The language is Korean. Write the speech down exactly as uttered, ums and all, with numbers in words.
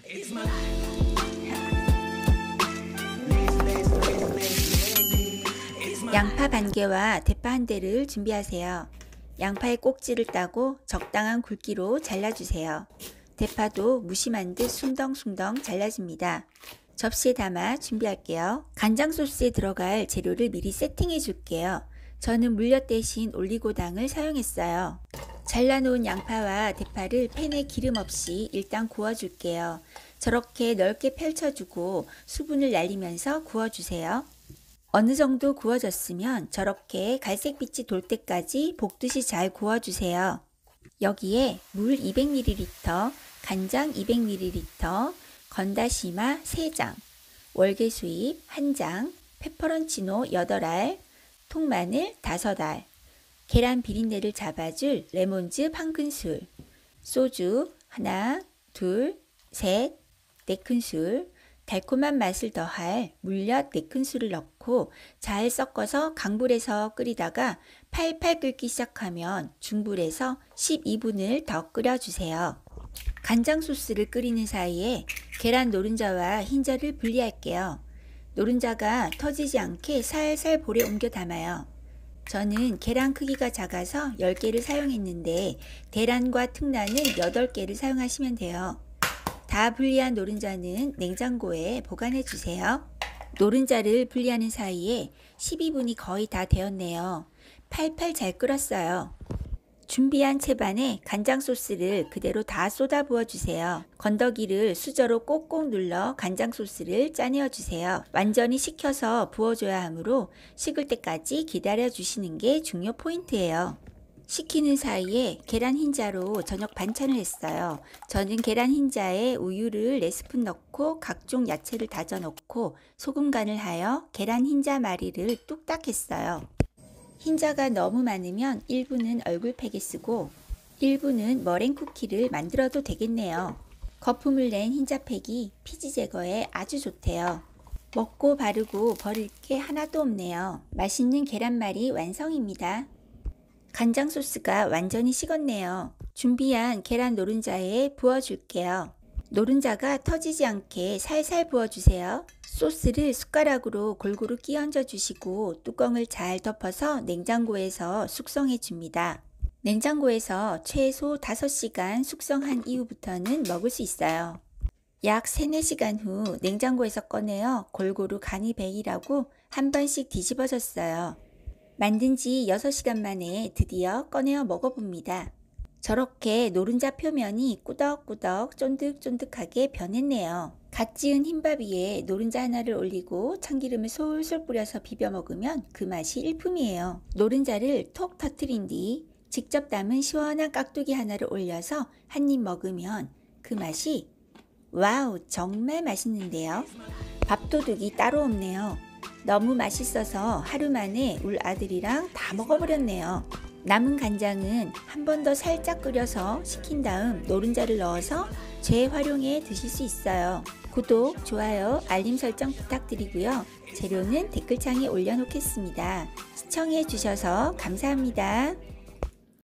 양파 반 개와 대파 한 대를 준비하세요. 양파의 꼭지를 따고 적당한 굵기로 잘라주세요. 대파도 무심한 듯 숭덩숭덩 잘라줍니다. 접시에 담아 준비할게요. 간장 소스에 들어갈 재료를 미리 세팅해 줄게요. 저는 물엿 대신 올리고당을 사용했어요. 잘라놓은 양파와 대파를 팬에 기름 없이 일단 구워줄게요. 저렇게 넓게 펼쳐주고 수분을 날리면서 구워주세요. 어느 정도 구워졌으면 저렇게 갈색빛이 돌 때까지 볶듯이 잘 구워주세요. 여기에 물 이백 밀리리터, 간장 이백 밀리리터, 건다시마 세 장, 월계수잎 한 장, 페퍼론치노 여덟 알, 통마늘 다섯 알, 계란 비린내를 잡아줄 레몬즙 한 큰술, 소주 하나, 둘, 셋, 네 큰술, 달콤한 맛을 더할 물엿 네 큰술을 넣고 잘 섞어서 강불에서 끓이다가 팔팔 끓기 시작하면 중불에서 십이 분을 더 끓여주세요. 간장 소스를 끓이는 사이에 계란 노른자와 흰자를 분리할게요. 노른자가 터지지 않게 살살 볼에 옮겨 담아요. 저는 계란 크기가 작아서 열 개를 사용했는데 계란과 특란은 여덟 개를 사용하시면 돼요. 다 분리한 노른자는 냉장고에 보관해 주세요. 노른자를 분리하는 사이에 십이 분이 거의 다 되었네요. 팔팔 잘 끓었어요. 준비한 채반에 간장 소스를 그대로 다 쏟아 부어 주세요. 건더기를 수저로 꼭꼭 눌러 간장 소스를 짜내어 주세요. 완전히 식혀서 부어줘야 하므로 식을 때까지 기다려 주시는 게 중요 포인트예요. 식히는 사이에 계란 흰자로 저녁 반찬을 했어요. 저는 계란 흰자에 우유를 네 스푼 넣고 각종 야채를 다져 넣고 소금 간을 하여 계란 흰자 마리를 뚝딱 했어요. 흰자가 너무 많으면 일부는 얼굴팩에 쓰고 일부는 머랭 쿠키를 만들어도 되겠네요. 거품을 낸 흰자팩이 피지 제거에 아주 좋대요. 먹고 바르고 버릴 게 하나도 없네요. 맛있는 계란말이 완성입니다. 간장 소스가 완전히 식었네요. 준비한 계란 노른자에 부어줄게요. 노른자가 터지지 않게 살살 부어주세요. 소스를 숟가락으로 골고루 끼얹어 주시고 뚜껑을 잘 덮어서 냉장고에서 숙성해 줍니다. 냉장고에서 최소 다섯 시간 숙성한 이후부터는 먹을 수 있어요. 약 세네 시간 후 냉장고에서 꺼내어 골고루 간이 배이라고 한 번씩 뒤집어 줬어요. 만든 지 여섯 시간 만에 드디어 꺼내어 먹어봅니다. 저렇게 노른자 표면이 꾸덕꾸덕 쫀득쫀득하게 변했네요. 갓 지은 흰밥 위에 노른자 하나를 올리고 참기름을 솔솔 뿌려서 비벼 먹으면 그 맛이 일품이에요. 노른자를 톡 터뜨린 뒤 직접 담은 시원한 깍두기 하나를 올려서 한 입 먹으면 그 맛이 와우 정말 맛있는데요. 밥도둑이 따로 없네요. 너무 맛있어서 하루 만에 울 아들이랑 다 먹어버렸네요. 남은 간장은 한 번 더 살짝 끓여서 식힌 다음 노른자를 넣어서 재활용해 드실 수 있어요. 구독, 좋아요, 알림 설정 부탁드리고요. 재료는 댓글창에 올려놓겠습니다. 시청해 주셔서 감사합니다.